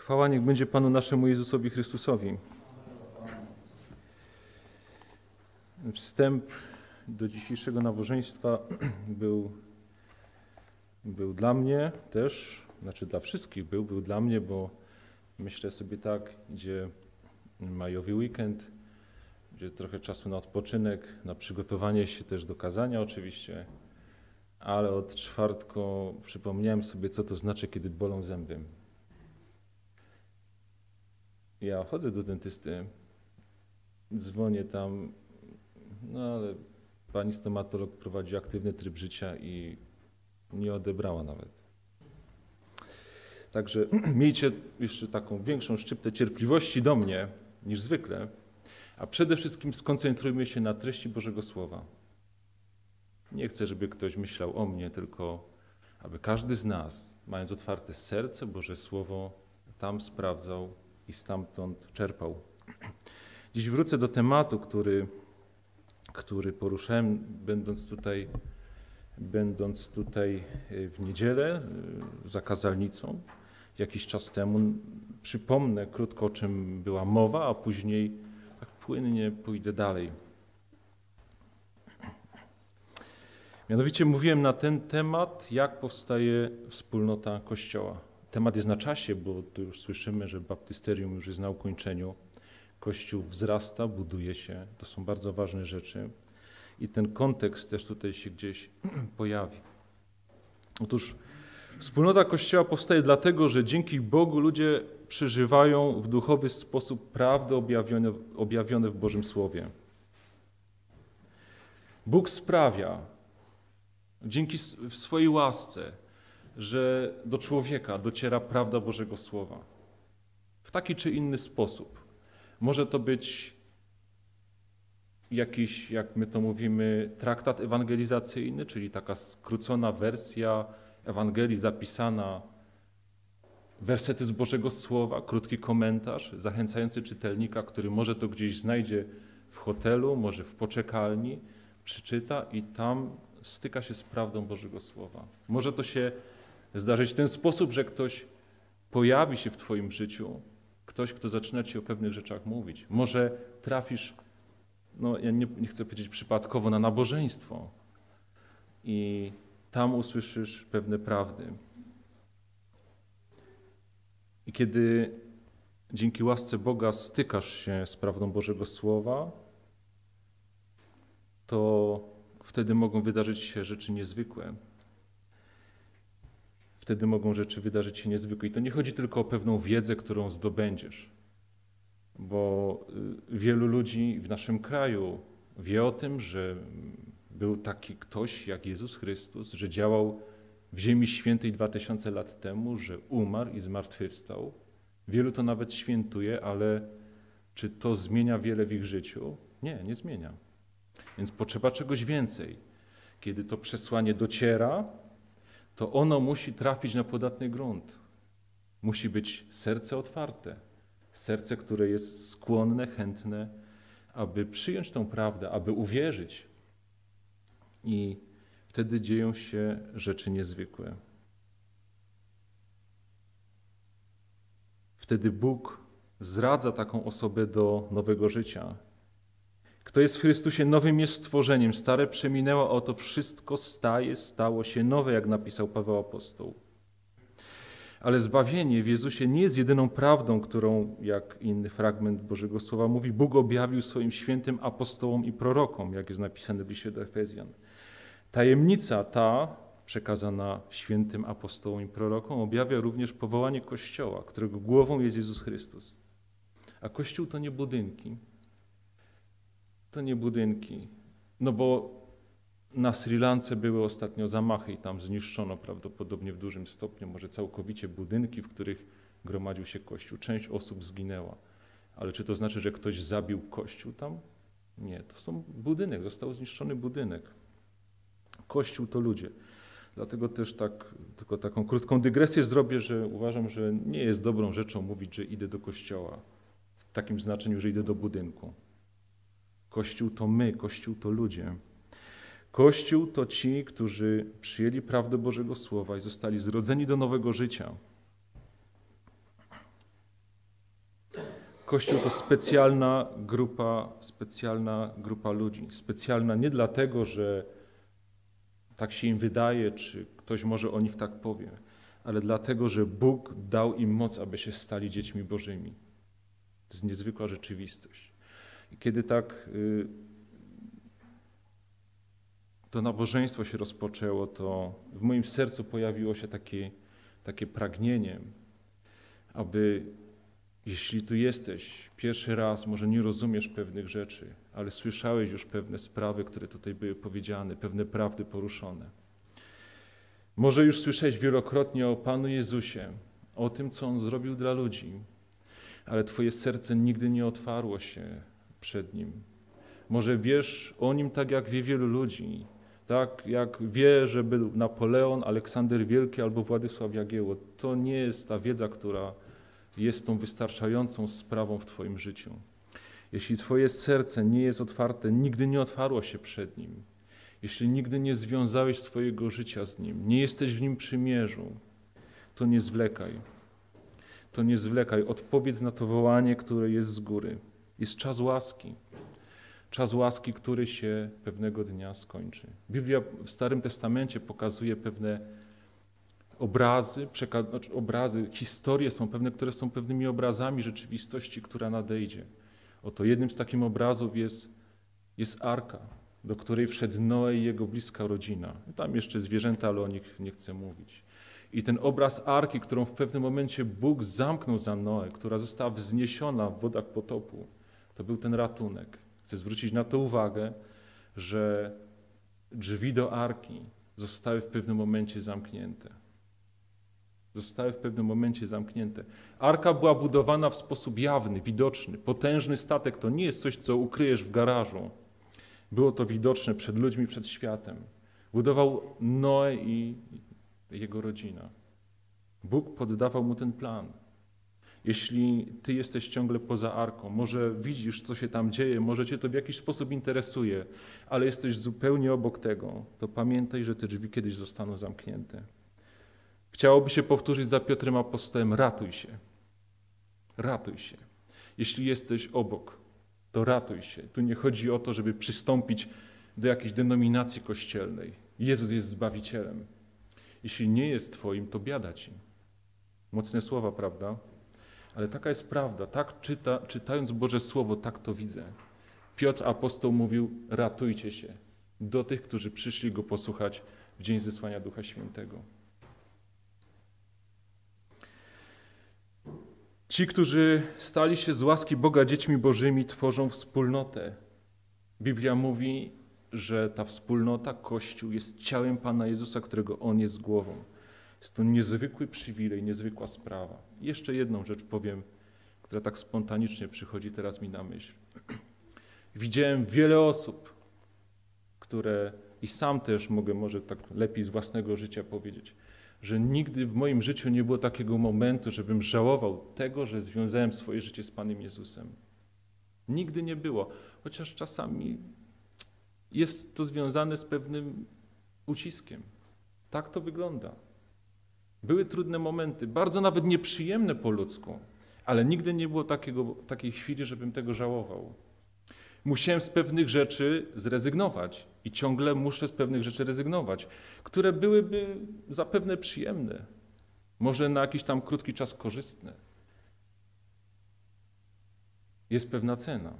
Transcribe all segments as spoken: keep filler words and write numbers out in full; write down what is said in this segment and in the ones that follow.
Chwała niech będzie Panu naszemu Jezusowi Chrystusowi. Wstęp do dzisiejszego nabożeństwa był, był dla mnie też, znaczy dla wszystkich był, był dla mnie, bo myślę sobie tak, idzie majowy weekend, będzie trochę czasu na odpoczynek, na przygotowanie się też do kazania oczywiście, ale od czwartku przypomniałem sobie, co to znaczy, kiedy bolą zęby. Ja chodzę do dentysty, dzwonię tam, no ale pani stomatolog prowadzi aktywny tryb życia i nie odebrała nawet. Także miejcie jeszcze taką większą szczyptę cierpliwości do mnie niż zwykle, a przede wszystkim skoncentrujmy się na treści Bożego Słowa. Nie chcę, żeby ktoś myślał o mnie, tylko aby każdy z nas, mając otwarte serce, Boże Słowo tam sprawdzał i stamtąd czerpał. Dziś wrócę do tematu, który, który poruszałem, będąc tutaj, będąc tutaj w niedzielę za kazalnicą jakiś czas temu. Przypomnę krótko, o czym była mowa, a później tak płynnie pójdę dalej. Mianowicie mówiłem na ten temat, jak powstaje wspólnota Kościoła. Temat jest na czasie, bo tu już słyszymy, że baptysterium już jest na ukończeniu. Kościół wzrasta, buduje się. To są bardzo ważne rzeczy. I ten kontekst też tutaj się gdzieś pojawi. Otóż wspólnota Kościoła powstaje dlatego, że dzięki Bogu ludzie przeżywają w duchowy sposób prawdy objawione, objawione w Bożym Słowie. Bóg sprawia, dzięki w swojej łasce, że do człowieka dociera prawda Bożego Słowa. W taki czy inny sposób. Może to być jakiś, jak my to mówimy, traktat ewangelizacyjny, czyli taka skrócona wersja Ewangelii zapisana, wersety z Bożego Słowa, krótki komentarz zachęcający czytelnika, który może to gdzieś znajdzie w hotelu, może w poczekalni, przeczyta i tam styka się z prawdą Bożego Słowa. Może to się zdarzyć w ten sposób, że ktoś pojawi się w twoim życiu, ktoś, kto zaczyna ci o pewnych rzeczach mówić. Może trafisz, no ja nie, nie chcę powiedzieć przypadkowo, na nabożeństwo i tam usłyszysz pewne prawdy. I kiedy dzięki łasce Boga stykasz się z prawdą Bożego Słowa, to wtedy mogą wydarzyć się rzeczy niezwykłe. Wtedy mogą rzeczy wydarzyć się niezwykłe. I to nie chodzi tylko o pewną wiedzę, którą zdobędziesz, bo wielu ludzi w naszym kraju wie o tym, że był taki ktoś jak Jezus Chrystus, że działał w Ziemi Świętej dwa tysiące lat temu, że umarł i zmartwychwstał. Wielu to nawet świętuje, ale czy to zmienia wiele w ich życiu? Nie, nie zmienia. Więc potrzeba czegoś więcej. Kiedy to przesłanie dociera, to ono musi trafić na podatny grunt. Musi być serce otwarte. Serce, które jest skłonne, chętne, aby przyjąć tą prawdę, aby uwierzyć. I wtedy dzieją się rzeczy niezwykłe. Wtedy Bóg zradza taką osobę do nowego życia. Kto jest w Chrystusie, nowym jest stworzeniem. Stare przeminęło, a oto wszystko staje, stało się nowe, jak napisał Paweł Apostoł. Ale zbawienie w Jezusie nie jest jedyną prawdą, którą, jak inny fragment Bożego Słowa mówi, Bóg objawił swoim świętym apostołom i prorokom, jak jest napisane w liście do Efezjan. Tajemnica ta, przekazana świętym apostołom i prorokom, objawia również powołanie Kościoła, którego głową jest Jezus Chrystus. A Kościół to nie budynki. To nie budynki. No bo na Sri Lance były ostatnio zamachy i tam zniszczono prawdopodobnie w dużym stopniu, może całkowicie budynki, w których gromadził się Kościół. Część osób zginęła. Ale czy to znaczy, że ktoś zabił Kościół tam? Nie, to są budynek, został zniszczony budynek. Kościół to ludzie. Dlatego też tak, tylko taką krótką dygresję zrobię, że uważam, że nie jest dobrą rzeczą mówić, że idę do kościoła. W takim znaczeniu, że idę do budynku. Kościół to my, Kościół to ludzie. Kościół to ci, którzy przyjęli prawdę Bożego Słowa i zostali zrodzeni do nowego życia. Kościół to specjalna grupa, specjalna grupa ludzi. Specjalna nie dlatego, że tak się im wydaje, czy ktoś może o nich tak powie, ale dlatego, że Bóg dał im moc, aby się stali dziećmi Bożymi. To jest niezwykła rzeczywistość. I kiedy tak y, to nabożeństwo się rozpoczęło, to w moim sercu pojawiło się takie, takie pragnienie, aby jeśli tu jesteś pierwszy raz, może nie rozumiesz pewnych rzeczy, ale słyszałeś już pewne sprawy, które tutaj były powiedziane, pewne prawdy poruszone. Może już słyszałeś wielokrotnie o Panu Jezusie, o tym, co On zrobił dla ludzi, ale twoje serce nigdy nie otwarło się przed Nim. Może wiesz o Nim tak, jak wie wielu ludzi, tak jak wie, że był Napoleon, Aleksander Wielki albo Władysław Jagiełło. To nie jest ta wiedza, która jest tą wystarczającą sprawą w twoim życiu. Jeśli twoje serce nie jest otwarte, nigdy nie otwarło się przed Nim, jeśli nigdy nie związałeś swojego życia z Nim, nie jesteś w Nim przymierzu, to nie zwlekaj. To nie zwlekaj. Odpowiedz na to wołanie, które jest z góry. Jest czas łaski. Czas łaski, który się pewnego dnia skończy. Biblia w Starym Testamencie pokazuje pewne obrazy, przeka- znaczy obrazy, historie są pewne, które są pewnymi obrazami rzeczywistości, która nadejdzie. Oto jednym z takich obrazów jest, jest arka, do której wszedł Noe i jego bliska rodzina. Tam jeszcze zwierzęta, ale o nich nie chcę mówić. I ten obraz arki, którą w pewnym momencie Bóg zamknął za Noe, która została wzniesiona w wodach potopu, to był ten ratunek. Chcę zwrócić na to uwagę, że drzwi do arki zostały w pewnym momencie zamknięte. Zostały w pewnym momencie zamknięte. Arka była budowana w sposób jawny, widoczny. Potężny statek to nie jest coś, co ukryjesz w garażu. Było to widoczne przed ludźmi, przed światem. Budował Noe i jego rodzina. Bóg poddawał mu ten plan. Jeśli ty jesteś ciągle poza arką, może widzisz, co się tam dzieje, może cię to w jakiś sposób interesuje, ale jesteś zupełnie obok tego, to pamiętaj, że te drzwi kiedyś zostaną zamknięte. Chciałoby się powtórzyć za Piotrem Apostołem: ratuj się. Ratuj się. Jeśli jesteś obok, to ratuj się. Tu nie chodzi o to, żeby przystąpić do jakiejś denominacji kościelnej. Jezus jest Zbawicielem. Jeśli nie jest twoim, to biada ci. Mocne słowa, prawda? Ale taka jest prawda. Tak czyta, czytając Boże Słowo, tak to widzę. Piotr Apostoł mówił: ratujcie się do tych, którzy przyszli Go posłuchać w dzień zesłania Ducha Świętego. Ci, którzy stali się z łaski Boga dziećmi Bożymi, tworzą wspólnotę. Biblia mówi, że ta wspólnota, Kościół, jest ciałem Pana Jezusa, którego On jest głową. Jest to niezwykły przywilej, niezwykła sprawa. I jeszcze jedną rzecz powiem, która tak spontanicznie przychodzi teraz mi na myśl. Widziałem wiele osób, które, i sam też mogę może tak lepiej z własnego życia powiedzieć, że nigdy w moim życiu nie było takiego momentu, żebym żałował tego, że związałem swoje życie z Panem Jezusem. Nigdy nie było, chociaż czasami jest to związane z pewnym uciskiem. Tak to wygląda. Były trudne momenty, bardzo nawet nieprzyjemne po ludzku, ale nigdy nie było takiego, takiej chwili, żebym tego żałował. Musiałem z pewnych rzeczy zrezygnować i ciągle muszę z pewnych rzeczy rezygnować, które byłyby zapewne przyjemne, może na jakiś tam krótki czas korzystne. Jest pewna cena,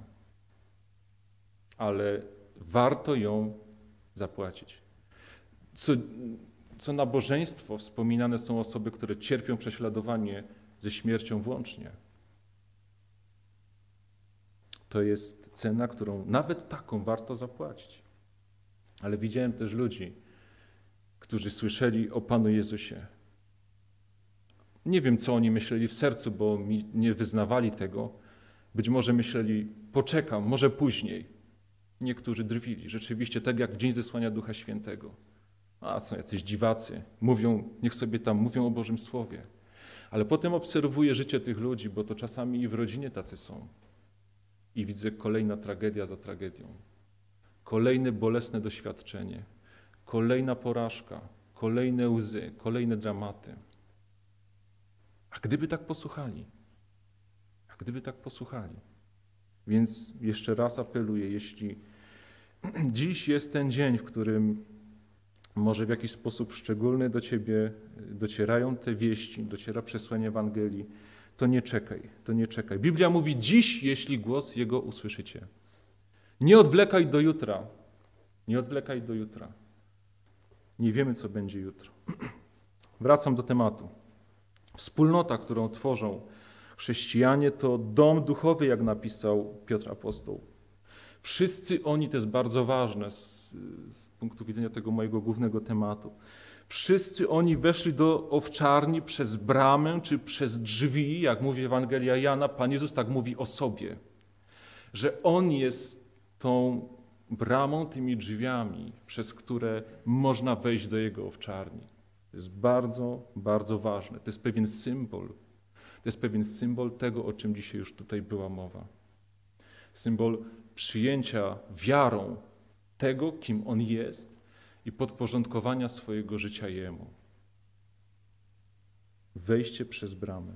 ale warto ją zapłacić. Co, co nabożeństwo wspominane są osoby, które cierpią prześladowanie ze śmiercią włącznie. To jest cena, którą nawet taką warto zapłacić. Ale widziałem też ludzi, którzy słyszeli o Panu Jezusie. Nie wiem, co oni myśleli w sercu, bo mi nie wyznawali tego. Być może myśleli: poczekam, może później. Niektórzy drwili, rzeczywiście, tak jak w dzień zesłania Ducha Świętego. A są jacyś dziwacy, mówią, niech sobie tam mówią o Bożym Słowie. Ale potem obserwuję życie tych ludzi, bo to czasami i w rodzinie tacy są. I widzę kolejna tragedia za tragedią. Kolejne bolesne doświadczenie. Kolejna porażka. Kolejne łzy. Kolejne dramaty. A gdyby tak posłuchali? A gdyby tak posłuchali. Więc jeszcze raz apeluję, jeśli dziś jest ten dzień, w którym może w jakiś sposób szczególny do Ciebie docierają te wieści, dociera przesłanie Ewangelii, to nie czekaj, to nie czekaj. Biblia mówi dziś, jeśli głos Jego usłyszycie. Nie odwlekaj do jutra, nie odwlekaj do jutra. Nie wiemy, co będzie jutro. Wracam do tematu. Wspólnota, którą tworzą chrześcijanie, to dom duchowy, jak napisał Piotr Apostoł. Wszyscy oni, to jest bardzo ważne z, z punktu widzenia tego mojego głównego tematu, wszyscy oni weszli do owczarni przez bramę czy przez drzwi, jak mówi Ewangelia Jana. Pan Jezus tak mówi o sobie, że On jest tą bramą, tymi drzwiami, przez które można wejść do Jego owczarni. To jest bardzo, bardzo ważne. To jest pewien symbol. To jest pewien symbol tego, o czym dzisiaj już tutaj była mowa. Symbol przyjęcia wiarą tego, kim On jest i podporządkowania swojego życia Jemu. Wejście przez bramę.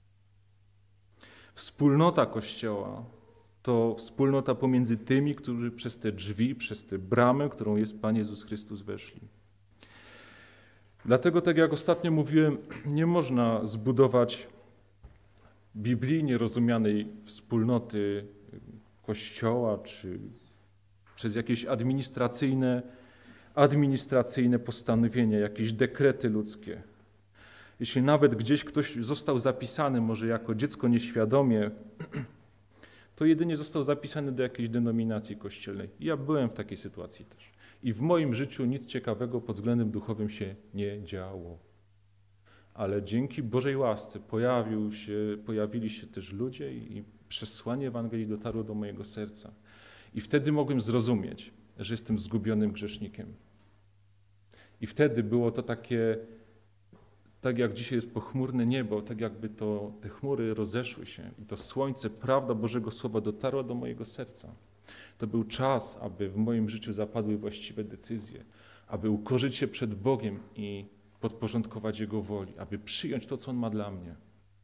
Wspólnota Kościoła to wspólnota pomiędzy tymi, którzy przez te drzwi, przez tę bramę, którą jest Pan Jezus Chrystus, weszli. Dlatego, tak jak ostatnio mówiłem, nie można zbudować biblijnie rozumianej wspólnoty Kościoła, czy przez jakieś administracyjne, administracyjne postanowienia, jakieś dekrety ludzkie. Jeśli nawet gdzieś ktoś został zapisany, może jako dziecko nieświadomie, to jedynie został zapisany do jakiejś denominacji kościelnej. I ja byłem w takiej sytuacji też. I w moim życiu nic ciekawego pod względem duchowym się nie działo. Ale dzięki Bożej łasce pojawił się, pojawili się też ludzie i przesłanie Ewangelii dotarło do mojego serca. I wtedy mogłem zrozumieć, że jestem zgubionym grzesznikiem. I wtedy było to takie, tak jak dzisiaj jest pochmurne niebo, tak jakby to te chmury rozeszły się i to słońce, prawda Bożego Słowa dotarła do mojego serca. To był czas, aby w moim życiu zapadły właściwe decyzje, aby ukorzyć się przed Bogiem i podporządkować Jego woli, aby przyjąć to, co On ma dla mnie.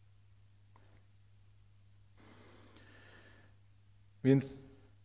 Więc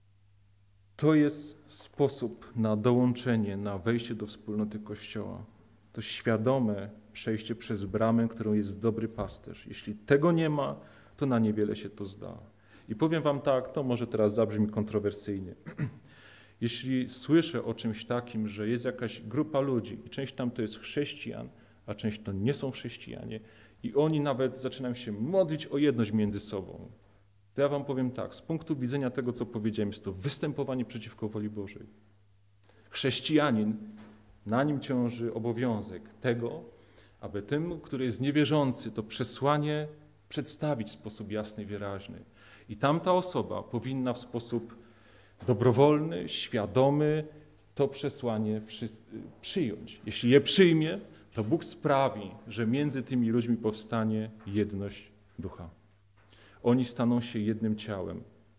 to jest sposób na dołączenie, na wejście do wspólnoty Kościoła. To świadome przejście przez bramę, którą jest dobry pasterz. Jeśli tego nie ma, to na niewiele się to zda. I powiem wam tak, to może teraz zabrzmi kontrowersyjnie. Jeśli słyszę o czymś takim, że jest jakaś grupa ludzi i część tam to jest chrześcijan, a część to nie są chrześcijanie i oni nawet zaczynają się modlić o jedność między sobą, to ja wam powiem tak, z punktu widzenia tego, co powiedziałem, jest to występowanie przeciwko woli Bożej. Chrześcijanin, na nim ciąży obowiązek tego, aby tym, który jest niewierzący, to przesłanie przedstawić w sposób jasny i wyraźny. I tamta osoba powinna w sposób dobrowolny, świadomy to przesłanie przy, przyjąć. Jeśli je przyjmie, to Bóg sprawi, że między tymi ludźmi powstanie jedność ducha. Oni staną się jednym ciałem.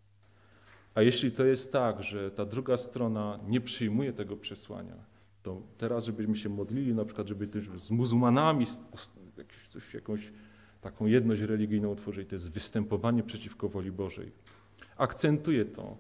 A jeśli to jest tak, że ta druga strona nie przyjmuje tego przesłania, to teraz, żebyśmy się modlili, na przykład, żeby też z muzułmanami jakąś, coś, jakąś taką jedność religijną utworzyć, to jest występowanie przeciwko woli Bożej. Akcentuję to.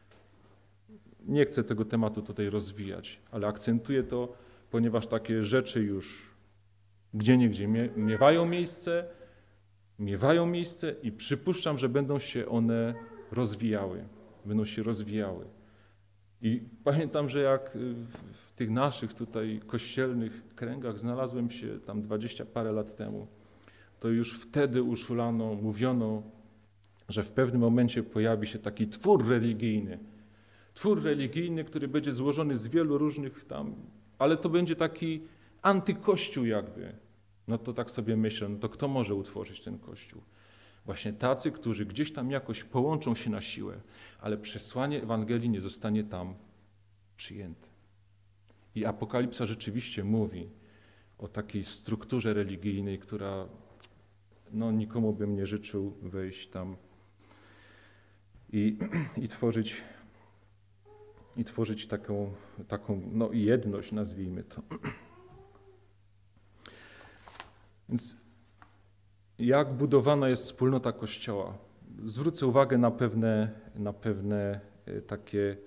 Nie chcę tego tematu tutaj rozwijać, ale akcentuję to, ponieważ takie rzeczy już gdzieniegdzie miewają miejsce, miewają miejsce i przypuszczam, że będą się one rozwijały. Będą się rozwijały. I pamiętam, że jak w tych naszych tutaj kościelnych kręgach znalazłem się tam dwadzieścia parę lat temu, to już wtedy uszulano, mówiono, że w pewnym momencie pojawi się taki twór religijny. Twór religijny, który będzie złożony z wielu różnych tam, ale to będzie taki antykościół jakby. No to tak sobie myślę, no to kto może utworzyć ten kościół? Właśnie tacy, którzy gdzieś tam jakoś połączą się na siłę, ale przesłanie Ewangelii nie zostanie tam przyjęte. I Apokalipsa rzeczywiście mówi o takiej strukturze religijnej, która no nikomu bym nie życzył wejść tam i, i tworzyć i tworzyć taką, taką no, jedność, nazwijmy to. Więc jak budowana jest wspólnota Kościoła? zwrócę uwagę na pewne, na pewne takie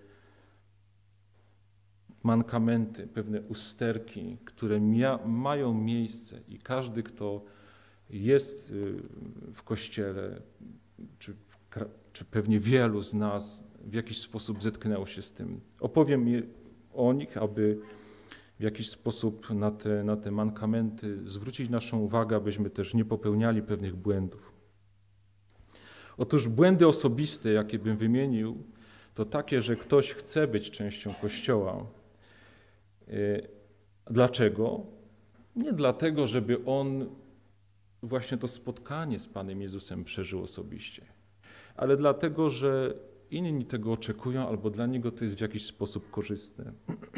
mankamenty, pewne usterki, które mia, mają miejsce i każdy, kto jest w Kościele, czy, czy pewnie wielu z nas w jakiś sposób zetknęło się z tym. Opowiem o nich, aby w jakiś sposób na te, na te mankamenty zwrócić naszą uwagę, abyśmy też nie popełniali pewnych błędów. Otóż błędy osobiste, jakie bym wymienił, to takie, że ktoś chce być częścią Kościoła. Dlaczego? Nie dlatego, żeby on właśnie to spotkanie z Panem Jezusem przeżył osobiście, ale dlatego, że inni tego oczekują albo dla niego to jest w jakiś sposób korzystne.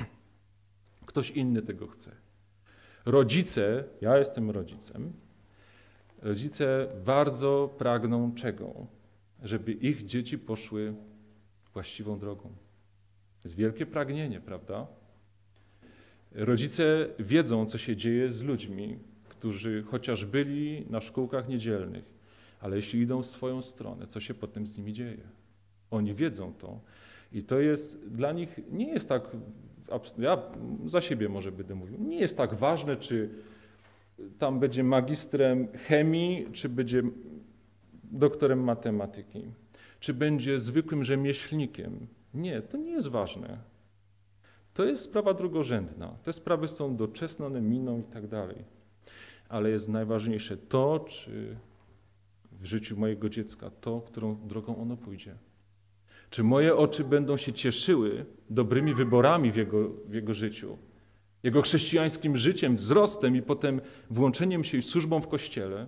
Ktoś inny tego chce. Rodzice, ja jestem rodzicem, rodzice bardzo pragną czego? Żeby ich dzieci poszły właściwą drogą. To jest wielkie pragnienie, prawda? Rodzice wiedzą, co się dzieje z ludźmi, którzy chociaż byli na szkółkach niedzielnych, ale jeśli idą w swoją stronę, co się potem z nimi dzieje? Oni wiedzą to i to jest dla nich, nie jest tak, ja za siebie może będę mówił, nie jest tak ważne, czy tam będzie magistrem chemii, czy będzie doktorem matematyki, czy będzie zwykłym rzemieślnikiem. Nie, to nie jest ważne. To jest sprawa drugorzędna. Te sprawy są doczesne, one miną i tak dalej. Ale jest najważniejsze to, czy w życiu mojego dziecka, to, którą drogą ono pójdzie. Czy moje oczy będą się cieszyły dobrymi wyborami w jego, w jego życiu, jego chrześcijańskim życiem, wzrostem i potem włączeniem się i służbą w Kościele,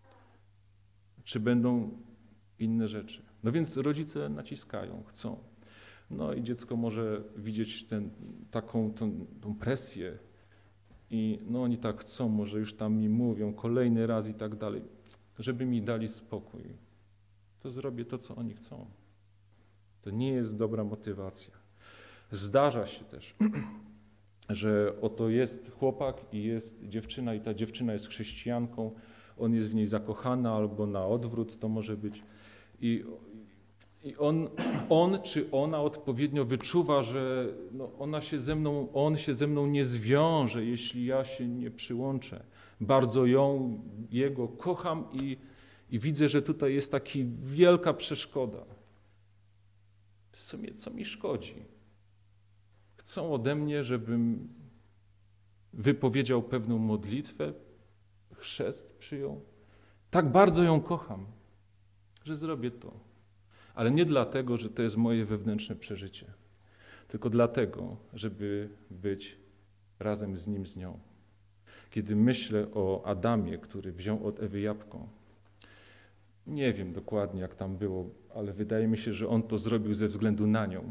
czy będą inne rzeczy. No więc rodzice naciskają, chcą. No i dziecko może widzieć ten, taką tą, tą presję i no oni tak chcą, może już tam mi mówią kolejny raz i tak dalej, żeby mi dali spokój. To zrobię to, co oni chcą. To nie jest dobra motywacja. Zdarza się też, że oto jest chłopak i jest dziewczyna i ta dziewczyna jest chrześcijanką, on jest w niej zakochany albo na odwrót to może być i, i on, on czy ona odpowiednio wyczuwa, że no ona się ze mną, on się ze mną nie zwiąże, jeśli ja się nie przyłączę. Bardzo ją, jego kocham i, i widzę, że tutaj jest taka wielka przeszkoda. W sumie co mi szkodzi? Chcą ode mnie, żebym wypowiedział pewną modlitwę, chrzest przyjął. Tak bardzo ją kocham, że zrobię to. Ale nie dlatego, że to jest moje wewnętrzne przeżycie, tylko dlatego, żeby być razem z nim, z nią. Kiedy myślę o Adamie, który wziął od Ewy jabłko, nie wiem dokładnie, jak tam było, ale wydaje mi się, że on to zrobił ze względu na nią.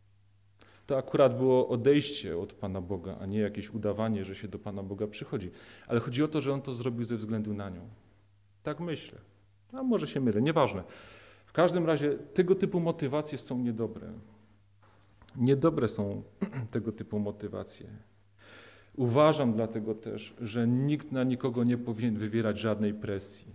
To akurat było odejście od Pana Boga, a nie jakieś udawanie, że się do Pana Boga przychodzi. Ale chodzi o to, że on to zrobił ze względu na nią. Tak myślę. A może się mylę, nieważne. W każdym razie tego typu motywacje są niedobre. Niedobre są tego typu motywacje. Uważam dlatego też, że nikt na nikogo nie powinien wywierać żadnej presji.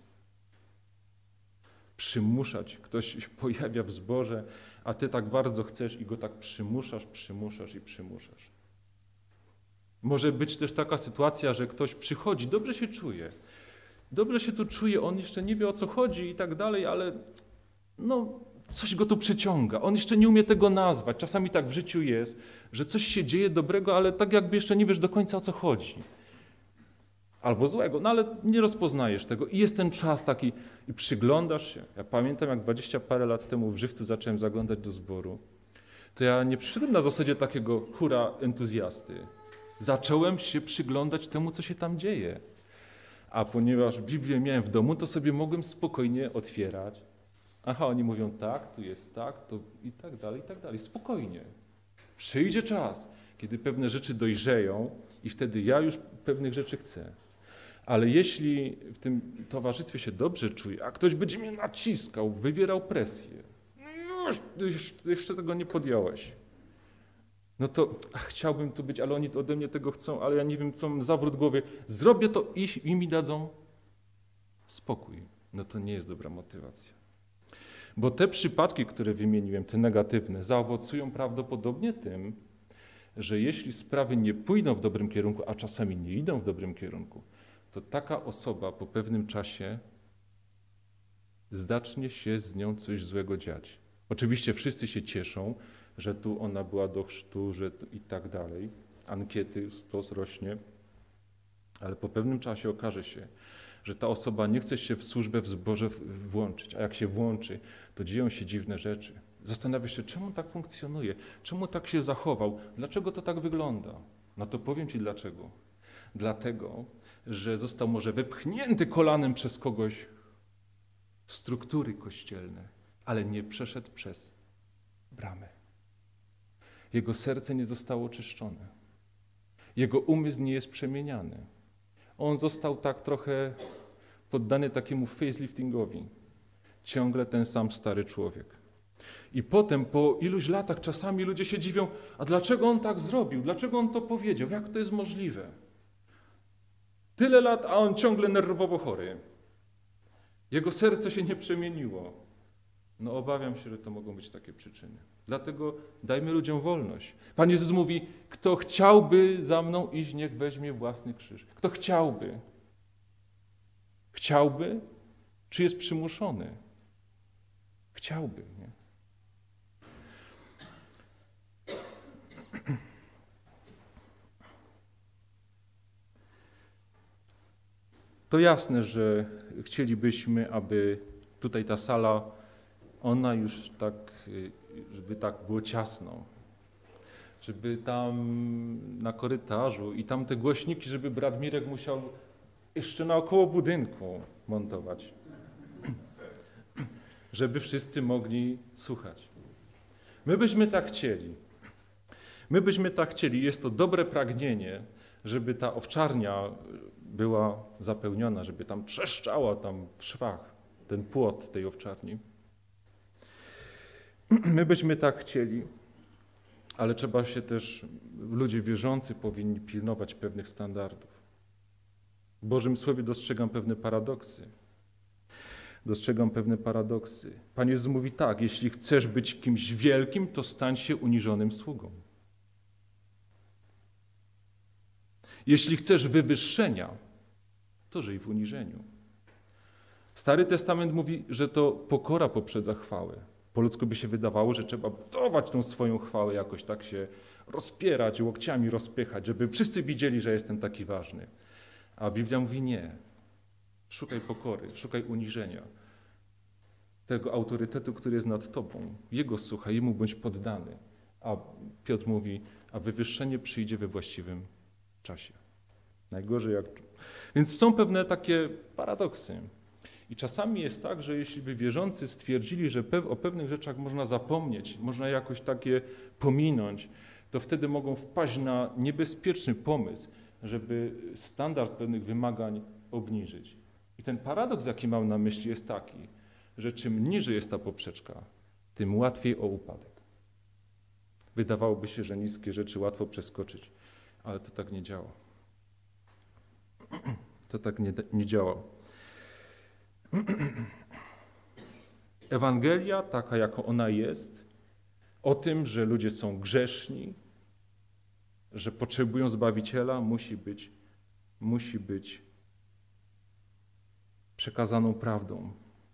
Przymuszać. Ktoś się pojawia w zborze, a ty tak bardzo chcesz i go tak przymuszasz, przymuszasz i przymuszasz. Może być też taka sytuacja, że ktoś przychodzi, dobrze się czuje, dobrze się tu czuje, on jeszcze nie wie, o co chodzi i tak dalej, ale no, coś go tu przyciąga. On jeszcze nie umie tego nazwać. Czasami tak w życiu jest, że coś się dzieje dobrego, ale tak jakby jeszcze nie wiesz do końca, o co chodzi. Albo złego, no ale nie rozpoznajesz tego i jest ten czas taki i przyglądasz się. Ja pamiętam, jak dwadzieścia parę lat temu w Żywcu zacząłem zaglądać do zboru, to ja nie przyszedłem na zasadzie takiego hura entuzjasty. Zacząłem się przyglądać temu, co się tam dzieje. A ponieważ Biblię miałem w domu, to sobie mogłem spokojnie otwierać. Aha, oni mówią tak, tu jest tak, to i tak dalej, i tak dalej. Spokojnie. Przyjdzie czas, kiedy pewne rzeczy dojrzeją i wtedy ja już pewnych rzeczy chcę. Ale jeśli w tym towarzystwie się dobrze czuję, a ktoś będzie mnie naciskał, wywierał presję, no jeszcze tego nie podjąłeś, no to ach, chciałbym tu być, ale oni ode mnie tego chcą, ale ja nie wiem, co mam zawrót głowy. Zrobię to i, i mi dadzą spokój. No to nie jest dobra motywacja. Bo te przypadki, które wymieniłem, te negatywne, zaowocują prawdopodobnie tym, że jeśli sprawy nie pójdą w dobrym kierunku, a czasami nie idą w dobrym kierunku, to taka osoba po pewnym czasie zacznie się z nią coś złego dziać. Oczywiście wszyscy się cieszą, że tu ona była do chrztu, że i tak dalej. Ankiety, stos rośnie, ale po pewnym czasie okaże się, że ta osoba nie chce się w służbę w zborze włączyć, a jak się włączy, to dzieją się dziwne rzeczy. Zastanawia się, czemu tak funkcjonuje, czemu tak się zachował, dlaczego to tak wygląda. No to powiem ci dlaczego. Dlatego, że został może wepchnięty kolanem przez kogoś w struktury kościelne, ale nie przeszedł przez bramę. Jego serce nie zostało oczyszczone. Jego umysł nie jest przemieniany. On został tak trochę poddany takiemu faceliftingowi. Ciągle ten sam stary człowiek. I potem po iluś latach czasami ludzie się dziwią, a dlaczego on tak zrobił? Dlaczego on to powiedział? Jak to jest możliwe? Tyle lat, a on ciągle nerwowo chory. Jego serce się nie przemieniło. No obawiam się, że to mogą być takie przyczyny. Dlatego dajmy ludziom wolność. Pan Jezus mówi, kto chciałby za mną iść, niech weźmie własny krzyż. Kto chciałby? Chciałby? Czy jest przymuszony? Chciałby, nie? To jasne, że chcielibyśmy, aby tutaj ta sala, ona już tak, żeby tak było ciasno, żeby tam na korytarzu i tam te głośniki, żeby brat Mirek musiał jeszcze naokoło budynku montować, żeby wszyscy mogli słuchać. My byśmy tak chcieli. My byśmy tak chcieli. Jest to dobre pragnienie, żeby ta owczarnia była zapełniona, żeby tam trzeszczała tam w szwach ten płot tej owczarni. My byśmy tak chcieli, ale trzeba się też, ludzie wierzący powinni pilnować pewnych standardów. W Bożym Słowie dostrzegam pewne paradoksy. Dostrzegam pewne paradoksy. Pan Jezus mówi tak, jeśli chcesz być kimś wielkim, to stań się uniżonym sługą. Jeśli chcesz wywyższenia, to żyj w uniżeniu. Stary Testament mówi, że to pokora poprzedza chwałę. Po ludzku by się wydawało, że trzeba budować tą swoją chwałę, jakoś tak się rozpierać, łokciami rozpychać, żeby wszyscy widzieli, że jestem taki ważny. A Biblia mówi nie. Szukaj pokory, szukaj uniżenia. Tego autorytetu, który jest nad tobą. Jego słuchaj, jemu bądź poddany. A Piotr mówi, a wywyższenie przyjdzie we właściwym czasie. Najgorzej jak... Więc są pewne takie paradoksy. I czasami jest tak, że jeśli by wierzący stwierdzili, że o pewnych rzeczach można zapomnieć, można jakoś takie pominąć, to wtedy mogą wpaść na niebezpieczny pomysł, żeby standard pewnych wymagań obniżyć. I ten paradoks, jaki mam na myśli, jest taki, że czym niżej jest ta poprzeczka, tym łatwiej o upadek. Wydawałoby się, że niskie rzeczy łatwo przeskoczyć, ale to tak nie działa. To tak nie, nie działa. Ewangelia, taka jaką ona jest, o tym, że ludzie są grzeszni, że potrzebują Zbawiciela, musi być, musi być przekazaną prawdą.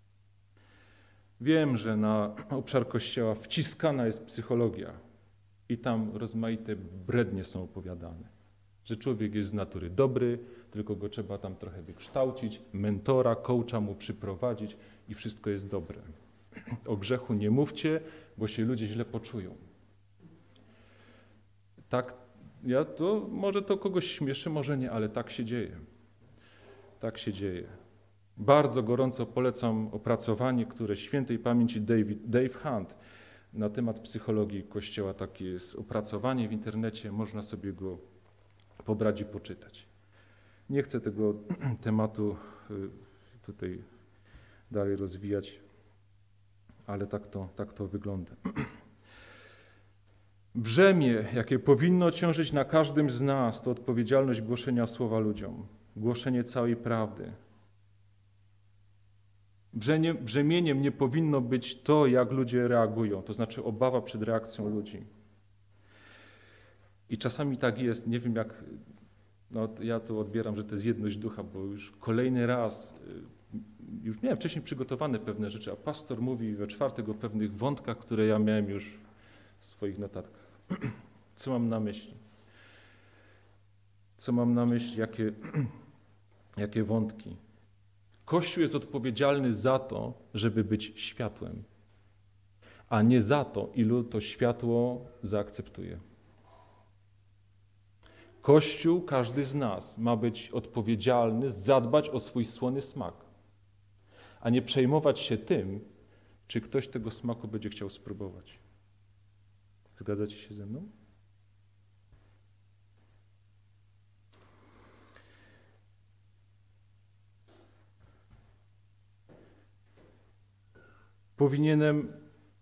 Wiem, że na obszar Kościoła wciskana jest psychologia i tam rozmaite brednie są opowiadane. Że człowiek jest z natury dobry, tylko go trzeba tam trochę wykształcić, mentora, coacha mu przyprowadzić i wszystko jest dobre. O grzechu nie mówcie, bo się ludzie źle poczują. Tak, ja to, może to kogoś śmieszy, może nie, ale tak się dzieje. Tak się dzieje. Bardzo gorąco polecam opracowanie, które świętej pamięci David, Dave Hunt na temat psychologii Kościoła. Takie jest opracowanie w internecie, można sobie go pobrać i poczytać. Nie chcę tego tematu tutaj dalej rozwijać, ale tak to, tak to wygląda. Brzemię, jakie powinno ciążyć na każdym z nas, to odpowiedzialność głoszenia słowa ludziom, głoszenie całej prawdy. Brzemieniem nie powinno być to, jak ludzie reagują, to znaczy obawa przed reakcją ludzi. I czasami tak jest, nie wiem jak, no ja to odbieram, że to jest jedność ducha, bo już kolejny raz, już miałem wcześniej przygotowane pewne rzeczy, a pastor mówi we czwartek o pewnych wątkach, które ja miałem już w swoich notatkach. Co mam na myśli? Co mam na myśli? Jakie, jakie wątki? Kościół jest odpowiedzialny za to, żeby być światłem, a nie za to, ilu to światło zaakceptuje. Kościół, każdy z nas ma być odpowiedzialny, zadbać o swój słony smak, a nie przejmować się tym, czy ktoś tego smaku będzie chciał spróbować. Zgadzacie się ze mną? Powinienem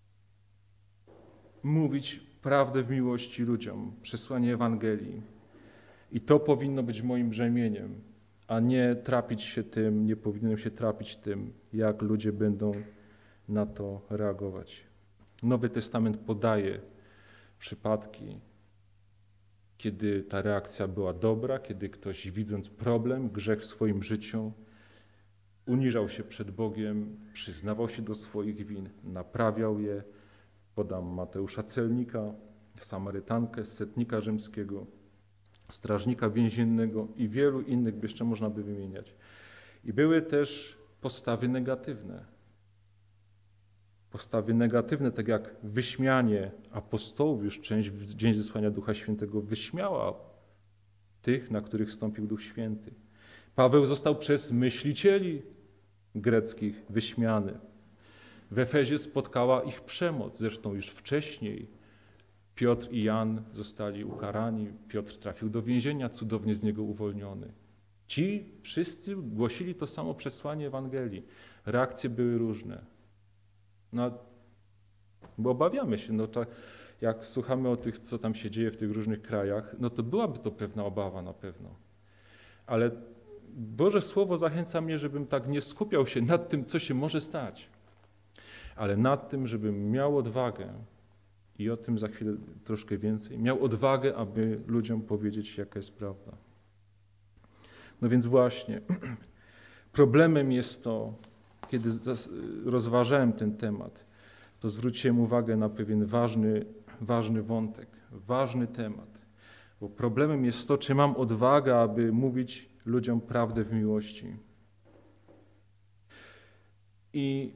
mówić prawdę w miłości ludziom, przesłanie Ewangelii. I to powinno być moim brzemieniem, a nie trapić się tym, nie powinienem się trapić tym, jak ludzie będą na to reagować. Nowy Testament podaje przypadki, kiedy ta reakcja była dobra, kiedy ktoś, widząc problem, grzech w swoim życiu, uniżał się przed Bogiem, przyznawał się do swoich win, naprawiał je. Podam Mateusza Celnika, Samarytankę, setnika rzymskiego, strażnika więziennego i wielu innych, by jeszcze można by wymieniać. I były też postawy negatywne. Postawy negatywne, tak jak wyśmianie apostołów, już część w Dzień Zesłania Ducha Świętego wyśmiała tych, na których stąpił Duch Święty. Paweł został przez myślicieli greckich wyśmiany. W Efezie spotkała ich przemoc, zresztą już wcześniej. Piotr i Jan zostali ukarani, Piotr trafił do więzienia, cudownie z niego uwolniony. Ci wszyscy głosili to samo przesłanie Ewangelii. Reakcje były różne. No, bo obawiamy się, no tak jak słuchamy o tych, co tam się dzieje w tych różnych krajach, no to byłaby to pewna obawa na pewno. Ale Boże Słowo zachęca mnie, żebym tak nie skupiał się nad tym, co się może stać, ale nad tym, żebym miał odwagę, i o tym za chwilę troszkę więcej, miał odwagę, aby ludziom powiedzieć, jaka jest prawda. No więc właśnie, problemem jest to, kiedy rozważałem ten temat, to zwróciłem uwagę na pewien ważny, ważny wątek, ważny temat. Bo problemem jest to, czy mam odwagę, aby mówić ludziom prawdę w miłości. I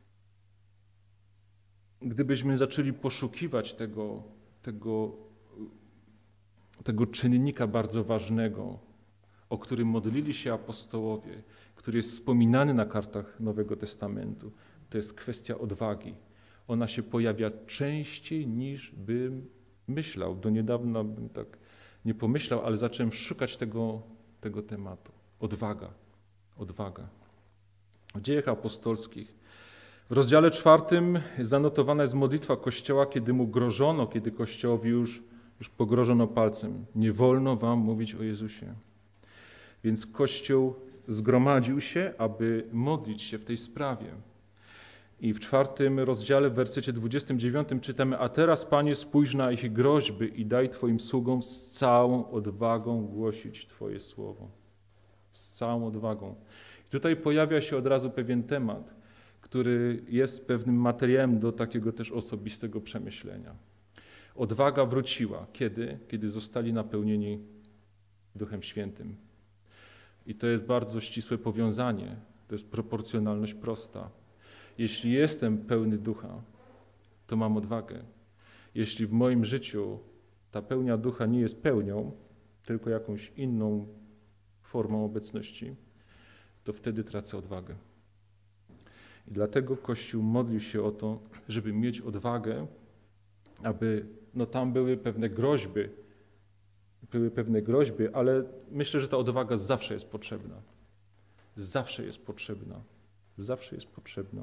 gdybyśmy zaczęli poszukiwać tego, tego, tego czynnika bardzo ważnego, o którym modlili się apostołowie, który jest wspominany na kartach Nowego Testamentu, to jest kwestia odwagi. Ona się pojawia częściej niż bym myślał. Do niedawna bym tak nie pomyślał, ale zacząłem szukać tego, tego tematu. Odwaga, odwaga. W Dziejach Apostolskich w rozdziale czwartym zanotowana jest modlitwa Kościoła, kiedy mu grożono, kiedy Kościołowi już, już pogrożono palcem. Nie wolno wam mówić o Jezusie. Więc Kościół zgromadził się, aby modlić się w tej sprawie. I w czwartym rozdziale, w wersecie dwudziestym dziewiątym czytamy: a teraz, Panie, spójrz na ich groźby i daj Twoim sługom z całą odwagą głosić Twoje słowo. Z całą odwagą. I tutaj pojawia się od razu pewien temat, który jest pewnym materiałem do takiego też osobistego przemyślenia. Odwaga wróciła. Kiedy? Kiedy zostali napełnieni Duchem Świętym. I to jest bardzo ścisłe powiązanie. To jest proporcjonalność prosta. Jeśli jestem pełny Ducha, to mam odwagę. Jeśli w moim życiu ta pełnia Ducha nie jest pełnią, tylko jakąś inną formą obecności, to wtedy tracę odwagę. I dlatego Kościół modlił się o to, żeby mieć odwagę, aby, no tam były pewne groźby, były pewne groźby, ale myślę, że ta odwaga zawsze jest potrzebna. Zawsze jest potrzebna. Zawsze jest potrzebna.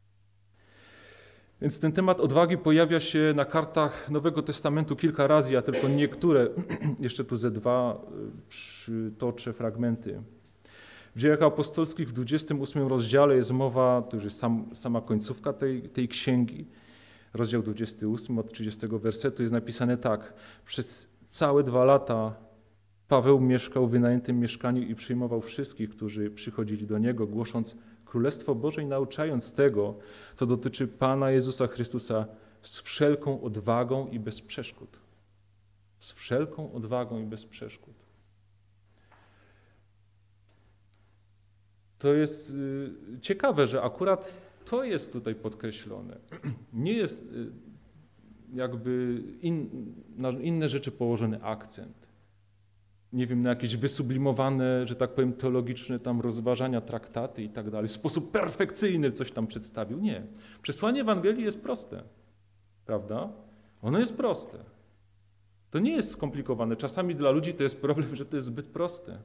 Więc ten temat odwagi pojawia się na kartach Nowego Testamentu kilka razy, ja tylko niektóre, jeszcze tu ze dwa przytoczę fragmenty. W Dziejach Apostolskich w dwudziestym ósmym rozdziale jest mowa, to już jest sam, sama końcówka tej, tej księgi, rozdział dwudziesty ósmy od trzydziestego wersetu jest napisane tak. Przez całe dwa lata Paweł mieszkał w wynajętym mieszkaniu i przyjmował wszystkich, którzy przychodzili do niego, głosząc Królestwo Boże i nauczając tego, co dotyczy Pana Jezusa Chrystusa z wszelką odwagą i bez przeszkód. Z wszelką odwagą i bez przeszkód. To jest ciekawe, że akurat to jest tutaj podkreślone. Nie jest jakby in, na inne rzeczy położony akcent. Nie wiem, na jakieś wysublimowane, że tak powiem, teologiczne tam rozważania, traktaty i tak dalej. W sposób perfekcyjny coś tam przedstawił. Nie. Przesłanie Ewangelii jest proste. Prawda? Ono jest proste. To nie jest skomplikowane. Czasami dla ludzi to jest problem, że to jest zbyt proste.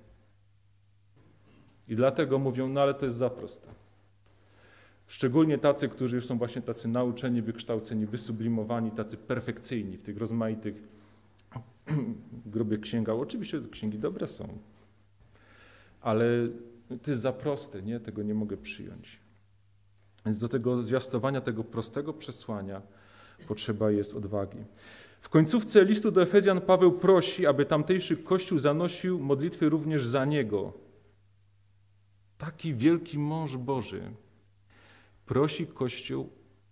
I dlatego mówią, no ale to jest za proste. Szczególnie tacy, którzy już są właśnie tacy nauczeni, wykształceni, wysublimowani, tacy perfekcyjni w tych rozmaitych grubych księgach. Oczywiście księgi dobre są, ale to jest za proste, nie? Tego nie mogę przyjąć. Więc do tego zwiastowania tego prostego przesłania potrzeba jest odwagi. W końcówce listu do Efezjan Paweł prosi, aby tamtejszy Kościół zanosił modlitwy również za niego. Taki wielki mąż Boży prosi Kościół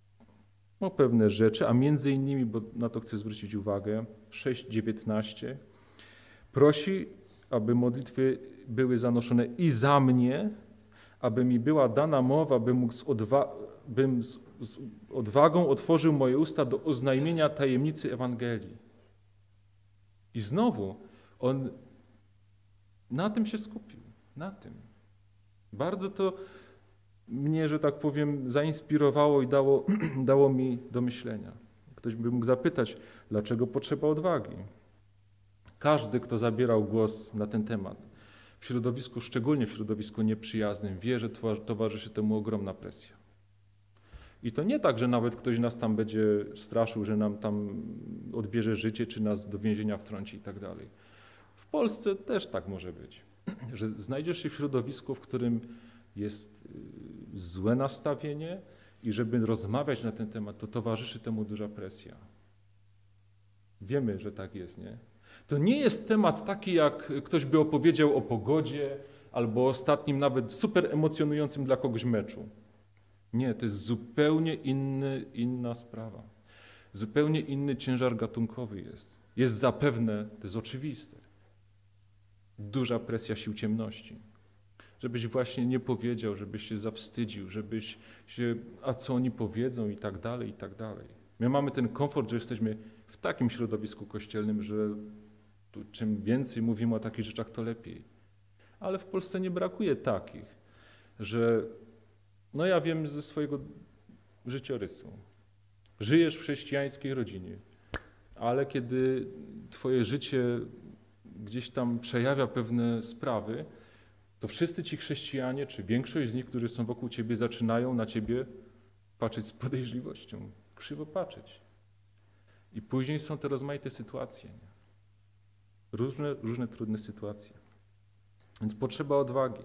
o pewne rzeczy, a między innymi, bo na to chcę zwrócić uwagę, sześć dziewiętnaście, prosi, aby modlitwy były zanoszone i za mnie, aby mi była dana mowa, bym, mógł z, odwa- bym z, z odwagą otworzył moje usta do oznajmienia tajemnicy Ewangelii. I znowu on na tym się skupił, na tym. Bardzo to mnie, że tak powiem, zainspirowało i dało, dało mi do myślenia. Ktoś by mógł zapytać, dlaczego potrzeba odwagi? Każdy, kto zabierał głos na ten temat, w środowisku, szczególnie w środowisku nieprzyjaznym, wie, że towarzyszy temu ogromna presja. I to nie tak, że nawet ktoś nas tam będzie straszył, że nam tam odbierze życie, czy nas do więzienia wtrąci i tak dalej. W Polsce też tak może być, że znajdziesz się w środowisku, w którym jest złe nastawienie i żeby rozmawiać na ten temat, to towarzyszy temu duża presja. Wiemy, że tak jest, nie? To nie jest temat taki, jak ktoś by opowiedział o pogodzie albo ostatnim nawet super emocjonującym dla kogoś meczu. Nie, to jest zupełnie inny, inna sprawa. Zupełnie inny ciężar gatunkowy jest. Jest zapewne, to jest oczywiste, duża presja sił ciemności. Żebyś właśnie nie powiedział, żebyś się zawstydził, żebyś się, a co oni powiedzą i tak dalej, i tak dalej. My mamy ten komfort, że jesteśmy w takim środowisku kościelnym, że tu czym więcej mówimy o takich rzeczach, to lepiej. Ale w Polsce nie brakuje takich, że no ja wiem ze swojego życiorysu. Żyjesz w chrześcijańskiej rodzinie, ale kiedy twoje życie gdzieś tam przejawia pewne sprawy, to wszyscy ci chrześcijanie, czy większość z nich, którzy są wokół ciebie, zaczynają na ciebie patrzeć z podejrzliwością, krzywo patrzeć. I później są te rozmaite sytuacje. Nie? Różne, różne trudne sytuacje. Więc potrzeba odwagi.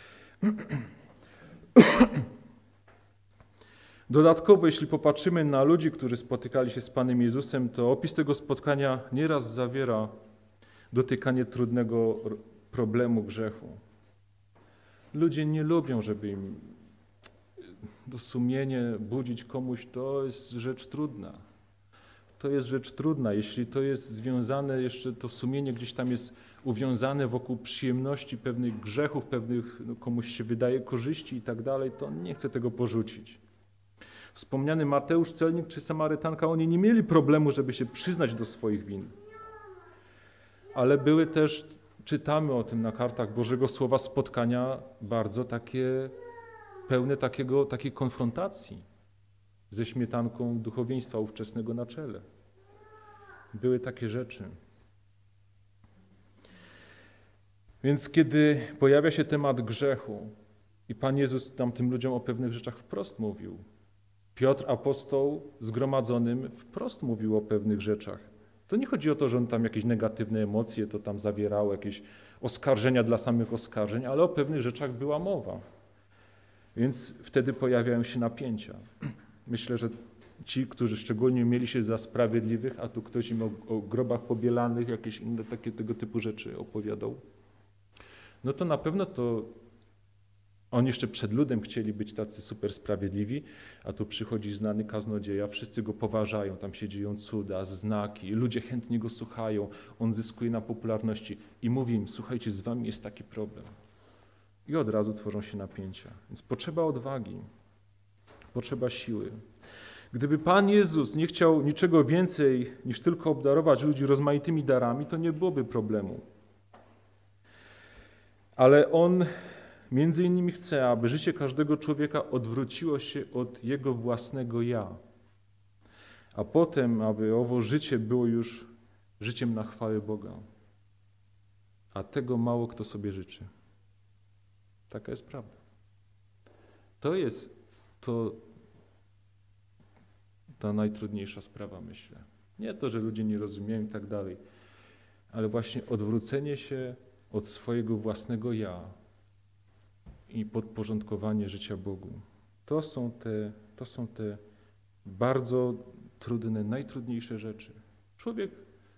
Dodatkowo, jeśli popatrzymy na ludzi, którzy spotykali się z Panem Jezusem, to opis tego spotkania nieraz zawiera dotykanie trudnego problemu grzechu. Ludzie nie lubią, żeby im do sumienie budzić komuś, to jest rzecz trudna. To jest rzecz trudna. Jeśli to jest związane, jeszcze to sumienie gdzieś tam jest uwiązane wokół przyjemności, pewnych grzechów, pewnych, no komuś się wydaje korzyści i tak dalej, to on nie chce tego porzucić. Wspomniany Mateusz, celnik czy Samarytanka, oni nie mieli problemu, żeby się przyznać do swoich win. Ale były też, czytamy o tym na kartach Bożego Słowa, spotkania bardzo takie, pełne takiego, takiej konfrontacji ze śmietanką duchowieństwa ówczesnego na czele. Były takie rzeczy. Więc kiedy pojawia się temat grzechu i Pan Jezus tam tym ludziom o pewnych rzeczach wprost mówił, Piotr, apostoł zgromadzonym, wprost mówił o pewnych rzeczach. To nie chodzi o to, że on tam jakieś negatywne emocje to tam zawierał, jakieś oskarżenia dla samych oskarżeń, ale o pewnych rzeczach była mowa. Więc wtedy pojawiają się napięcia. Myślę, że ci, którzy szczególnie mieli się za sprawiedliwych, a tu ktoś im o, o grobach pobielanych, jakieś inne takie tego typu rzeczy opowiadał, no to na pewno to oni jeszcze przed ludem chcieli być tacy super sprawiedliwi, a tu przychodzi znany kaznodzieja, wszyscy go poważają, tam się dzieją cuda, znaki, ludzie chętnie go słuchają, on zyskuje na popularności i mówi im, słuchajcie, z wami jest taki problem. I od razu tworzą się napięcia. Więc potrzeba odwagi, potrzeba siły. Gdyby Pan Jezus nie chciał niczego więcej niż tylko obdarować ludzi rozmaitymi darami, to nie byłoby problemu. Ale On między innymi chce, aby życie każdego człowieka odwróciło się od jego własnego ja, a potem, aby owo życie było już życiem na chwałę Boga. A tego mało kto sobie życzy. Taka jest prawda. To jest to ta najtrudniejsza sprawa, myślę. Nie to, że ludzie nie rozumieją i tak dalej, ale właśnie odwrócenie się od swojego własnego ja i podporządkowanie życia Bogu. To są te, to są te bardzo trudne, najtrudniejsze rzeczy. Człowiek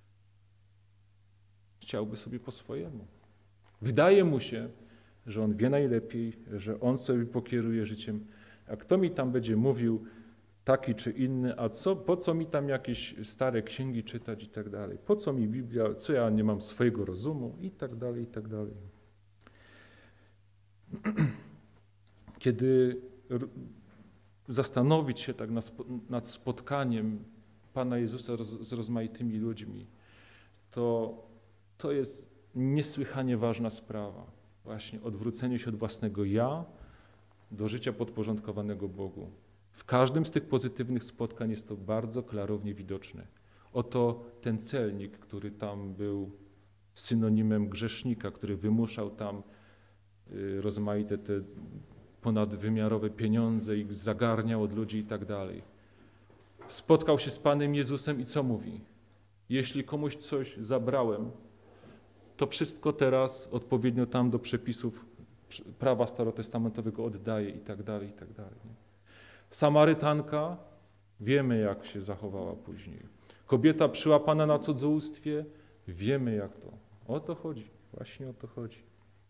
chciałby sobie po swojemu. Wydaje mu się, że on wie najlepiej, że on sobie pokieruje życiem, a kto mi tam będzie mówił taki czy inny, a co, po co mi tam jakieś stare księgi czytać i tak dalej, po co mi Biblia, co ja nie mam swojego rozumu i tak dalej, i tak dalej. Kiedy zastanowić się tak nad spotkaniem Pana Jezusa z rozmaitymi ludźmi, to to jest niesłychanie ważna sprawa. Właśnie odwrócenie się od własnego ja do życia podporządkowanego Bogu. W każdym z tych pozytywnych spotkań jest to bardzo klarownie widoczne. Oto ten celnik, który tam był synonimem grzesznika, który wymuszał tam rozmaite te ponadwymiarowe pieniądze i zagarniał od ludzi i tak dalej. Spotkał się z Panem Jezusem i co mówi? Jeśli komuś coś zabrałem, to wszystko teraz odpowiednio tam do przepisów prawa starotestamentowego oddaję i tak dalej, i tak dalej. Samarytanka, wiemy jak się zachowała później. Kobieta przyłapana na cudzołóstwie, wiemy jak to. O to chodzi, właśnie o to chodzi.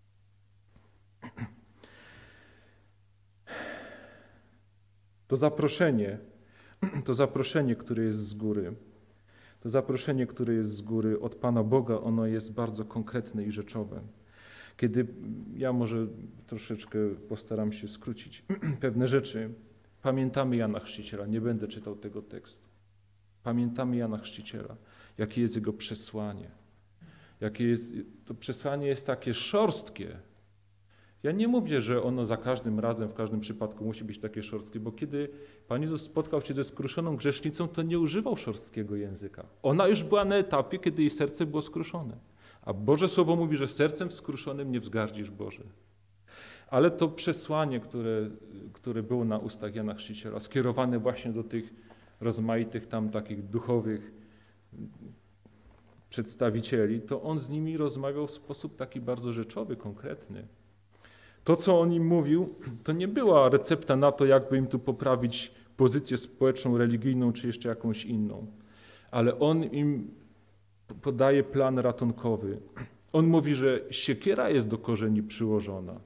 To zaproszenie, to zaproszenie, które jest z góry, to zaproszenie, które jest z góry od Pana Boga, ono jest bardzo konkretne i rzeczowe. Kiedy ja może troszeczkę postaram się skrócić pewne rzeczy, pamiętamy Jana Chrzciciela, nie będę czytał tego tekstu. Pamiętamy Jana Chrzciciela, jakie jest jego przesłanie. Jakie jest, to przesłanie jest takie szorstkie. Ja nie mówię, że ono za każdym razem, w każdym przypadku musi być takie szorstkie, bo kiedy Pan Jezus spotkał się ze skruszoną grzesznicą, to nie używał szorstkiego języka. Ona już była na etapie, kiedy jej serce było skruszone. A Boże Słowo mówi, że sercem skruszonym nie wzgardzisz Boże. Ale to przesłanie, które, które było na ustach Jana Chrzciciela, skierowane właśnie do tych rozmaitych tam takich duchowych przedstawicieli, to on z nimi rozmawiał w sposób taki bardzo rzeczowy, konkretny. To, co on im mówił, to nie była recepta na to, jakby im tu poprawić pozycję społeczną, religijną, czy jeszcze jakąś inną. Ale on im podaje plan ratunkowy. On mówi, że siekiera jest do korzeni przyłożona.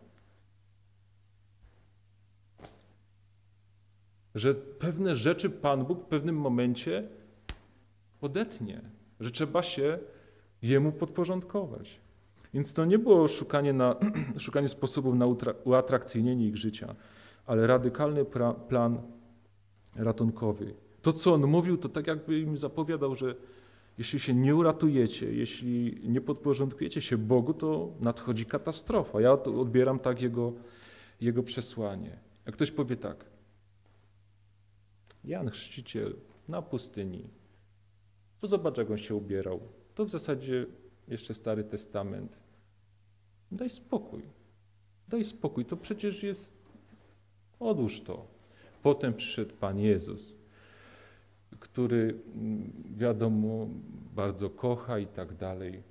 Że pewne rzeczy Pan Bóg w pewnym momencie odetnie. Że trzeba się Jemu podporządkować. Więc to nie było szukanie, na, szukanie sposobów na uatrakcyjnienie ich życia, ale radykalny pra, plan ratunkowy. To, co on mówił, to tak jakby im zapowiadał, że jeśli się nie uratujecie, jeśli nie podporządkujecie się Bogu, to nadchodzi katastrofa. Ja to odbieram tak jego, jego przesłanie. Jak ktoś powie tak, Jan Chrzciciel na pustyni, to zobacz, jak on się ubierał. To w zasadzie jeszcze Stary Testament. Daj spokój. Daj spokój. To przecież jest... Odłóż to. Potem przyszedł Pan Jezus, który wiadomo bardzo kocha i tak dalej. I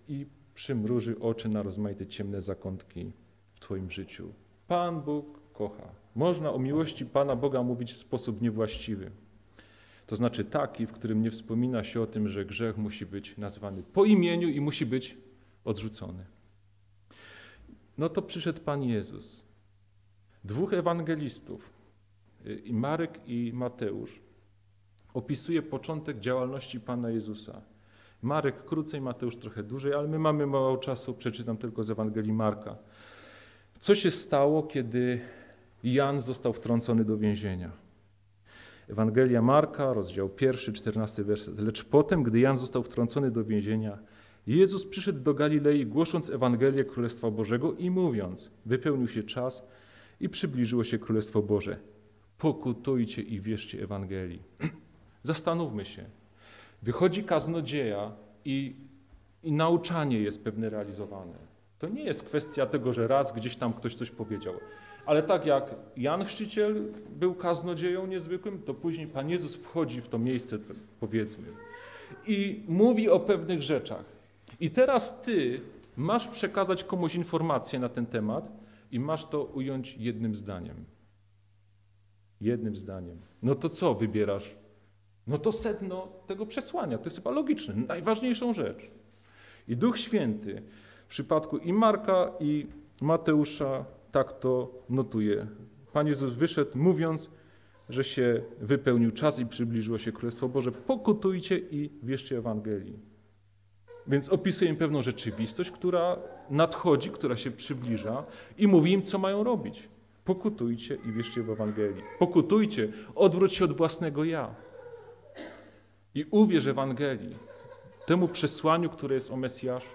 przymruży oczy na rozmaite ciemne zakątki w twoim życiu. Pan Bóg kocha. Można o miłości Pana Boga mówić w sposób niewłaściwy. To znaczy taki, w którym nie wspomina się o tym, że grzech musi być nazwany po imieniu i musi być odrzucony. No to przyszedł Pan Jezus. Dwóch ewangelistów, i Marek i Mateusz, opisuje początek działalności Pana Jezusa. Marek krócej, Mateusz trochę dłużej, ale my mamy mało czasu, przeczytam tylko z Ewangelii Marka. Co się stało, kiedy Jan został wtrącony do więzienia? Ewangelia Marka, rozdział pierwszy, czternasty werset. Lecz potem, gdy Jan został wtrącony do więzienia, Jezus przyszedł do Galilei, głosząc Ewangelię Królestwa Bożego i mówiąc, wypełnił się czas i przybliżyło się Królestwo Boże. Pokutujcie i wierzcie Ewangelii. Zastanówmy się. Wychodzi kaznodzieja i, i nauczanie jest pewne realizowane. To nie jest kwestia tego, że raz gdzieś tam ktoś coś powiedział. Ale tak jak Jan Chrzciciel był kaznodzieją niezwykłym, to później Pan Jezus wchodzi w to miejsce, powiedzmy, i mówi o pewnych rzeczach. I teraz ty masz przekazać komuś informację na ten temat i masz to ująć jednym zdaniem. Jednym zdaniem. No to co wybierasz? No to sedno tego przesłania. To jest chyba logiczne. Najważniejszą rzecz. I Duch Święty w przypadku i Marka, i Mateusza tak to notuje. Pan Jezus wyszedł mówiąc, że się wypełnił czas i przybliżyło się Królestwo Boże. Pokutujcie i wierzcie Ewangelii. Więc opisuje im pewną rzeczywistość, która nadchodzi, która się przybliża i mówi im, co mają robić. Pokutujcie i wierzcie w Ewangelii. Pokutujcie, odwróć się od własnego ja. I uwierz Ewangelii, temu przesłaniu, które jest o Mesjaszu.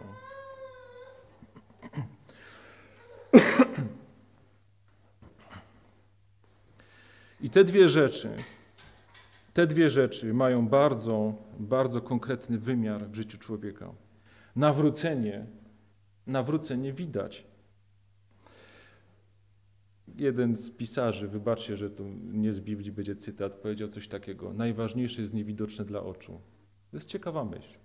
I te dwie rzeczy, te dwie rzeczy mają bardzo, bardzo konkretny wymiar w życiu człowieka. Nawrócenie, nawrócenie widać. Jeden z pisarzy, wybaczcie, że tu nie z Biblii będzie cytat, powiedział coś takiego. Najważniejsze jest niewidoczne dla oczu. To jest ciekawa myśl.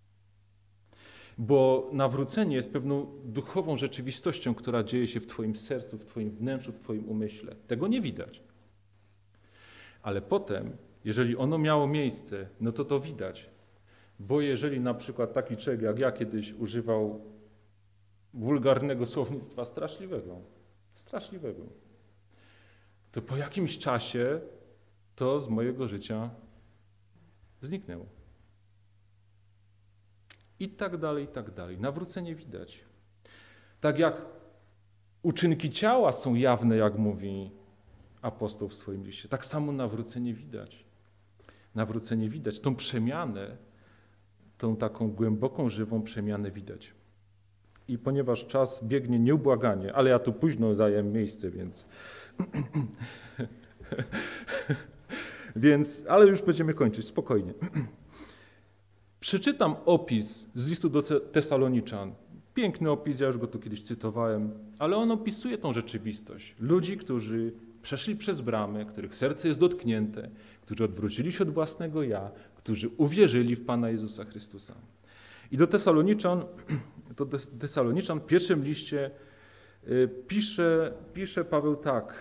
Bo nawrócenie jest pewną duchową rzeczywistością, która dzieje się w twoim sercu, w twoim wnętrzu, w twoim umyśle. Tego nie widać. Ale potem, jeżeli ono miało miejsce, no to to widać. Bo jeżeli na przykład taki człowiek jak ja kiedyś używał wulgarnego słownictwa straszliwego, straszliwego, to po jakimś czasie to z mojego życia zniknęło. I tak dalej, i tak dalej. Nawrócenie widać. Tak jak uczynki ciała są jawne, jak mówi apostoł w swoim liście, tak samo nawrócenie widać. Nawrócenie widać. Tą przemianę, tą taką głęboką, żywą przemianę widać. I ponieważ czas biegnie nieubłaganie, ale ja tu późno zająłem miejsce, więc... więc... Ale już będziemy kończyć, spokojnie. Przeczytam opis z listu do Tesaloniczan. Piękny opis, ja już go tu kiedyś cytowałem, ale on opisuje tą rzeczywistość. Ludzi, którzy przeszli przez bramę, których serce jest dotknięte, którzy odwrócili się od własnego ja, którzy uwierzyli w Pana Jezusa Chrystusa. I do Tesaloniczan, do Tesaloniczan w pierwszym liście pisze, pisze Paweł tak,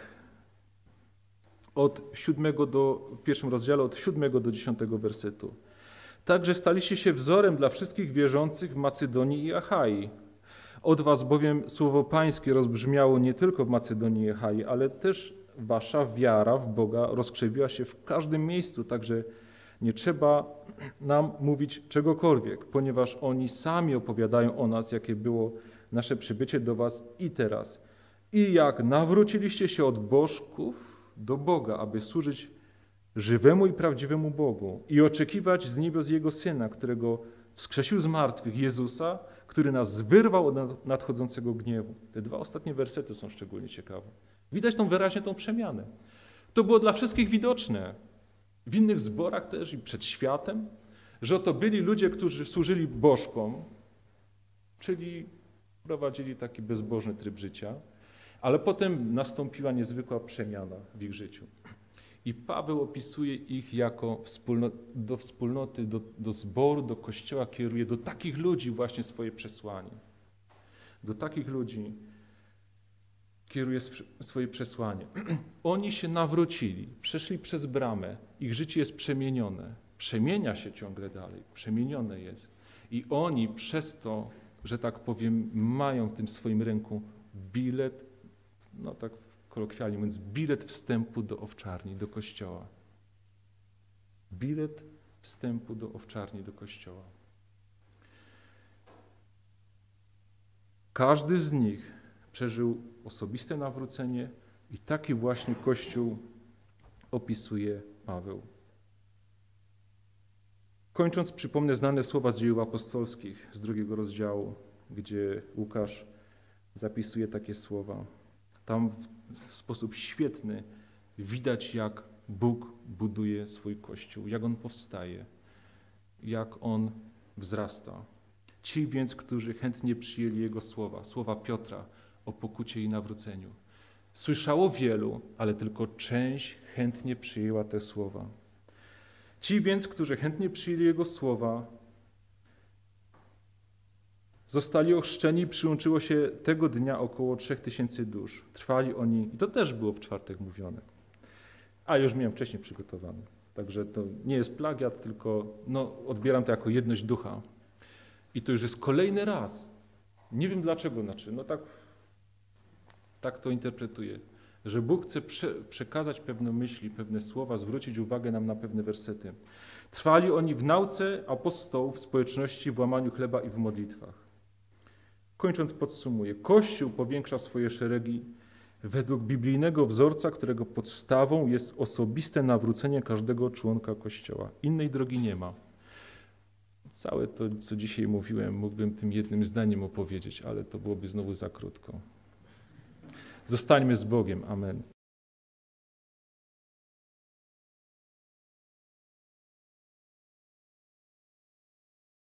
od siódmego do, w pierwszym rozdziale od siódmego do dziesiątego wersetu. Także staliście się wzorem dla wszystkich wierzących w Macedonii i Achai. Od was bowiem słowo pańskie rozbrzmiało nie tylko w Macedonii i Achai, ale też wasza wiara w Boga rozkrzewiła się w każdym miejscu, także nie trzeba nam mówić czegokolwiek, ponieważ oni sami opowiadają o nas, jakie było nasze przybycie do was i teraz. I jak nawróciliście się od bożków do Boga, aby służyć żywemu i prawdziwemu Bogu i oczekiwać z niebios Jego Syna, którego wskrzesił z martwych, Jezusa, który nas wyrwał od nadchodzącego gniewu. Te dwa ostatnie wersety są szczególnie ciekawe. Widać tą wyraźnie tą przemianę. To było dla wszystkich widoczne. W innych zborach też i przed światem, że oto byli ludzie, którzy służyli bożkom, czyli prowadzili taki bezbożny tryb życia, ale potem nastąpiła niezwykła przemiana w ich życiu. I Paweł opisuje ich jako wspólno, do wspólnoty, do, do zboru, do Kościoła kieruje, do takich ludzi właśnie swoje przesłanie. Do takich ludzi kieruje swoje przesłanie. Oni się nawrócili, przeszli przez bramę, ich życie jest przemienione. Przemienia się ciągle dalej, przemienione jest. I oni przez to, że tak powiem, mają w tym swoim ręku bilet, no tak kolokwialnie mówiąc, bilet wstępu do owczarni, do Kościoła. Bilet wstępu do owczarni, do Kościoła. Każdy z nich przeżył osobiste nawrócenie i taki właśnie Kościół opisuje Paweł. Kończąc, przypomnę znane słowa z Dziejów Apostolskich z drugiego rozdziału, gdzie Łukasz zapisuje takie słowa. Tam w, w sposób świetny widać, jak Bóg buduje swój Kościół, jak on powstaje, jak on wzrasta. Ci więc, którzy chętnie przyjęli Jego słowa, słowa Piotra o pokucie i nawróceniu. Słyszało wielu, ale tylko część chętnie przyjęła te słowa. Ci więc, którzy chętnie przyjęli Jego słowa, zostali ochrzczeni i przyłączyło się tego dnia około trzech tysięcy dusz. Trwali oni, i to też było w czwartek mówione, a już miałem wcześniej przygotowane. Także to nie jest plagiat, tylko no, odbieram to jako jedność ducha. I to już jest kolejny raz. Nie wiem dlaczego, znaczy, no tak, tak to interpretuję, że Bóg chce prze, przekazać pewne myśli, pewne słowa, zwrócić uwagę nam na pewne wersety. Trwali oni w nauce apostołów, w społeczności, w łamaniu chleba i w modlitwach. Kończąc podsumuję. Kościół powiększa swoje szeregi według biblijnego wzorca, którego podstawą jest osobiste nawrócenie każdego członka Kościoła. Innej drogi nie ma. Całe to, co dzisiaj mówiłem, mógłbym tym jednym zdaniem opowiedzieć, ale to byłoby znowu za krótko. Zostańmy z Bogiem. Amen.